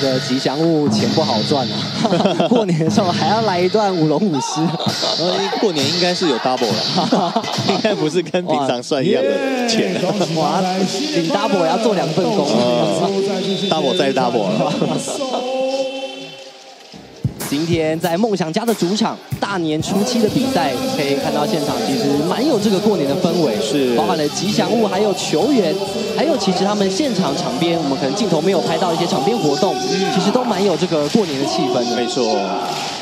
个吉祥物钱不好赚啊，过年的时候还要来一段舞龙舞狮。 过年应该是有 double 了，应该不是跟平常算一样的钱。 哇，领 double 也要做2份工。 double 再 double 了。 今天在梦想家的主场，大年初7的比赛，可以看到现场其实蛮有这个过年的氛围， 是包含了吉祥物，还有球员，还有其实他们现场场边，我们可能镜头没有拍到一些场边活动，其实都蛮有这个过年的气氛的。 没错。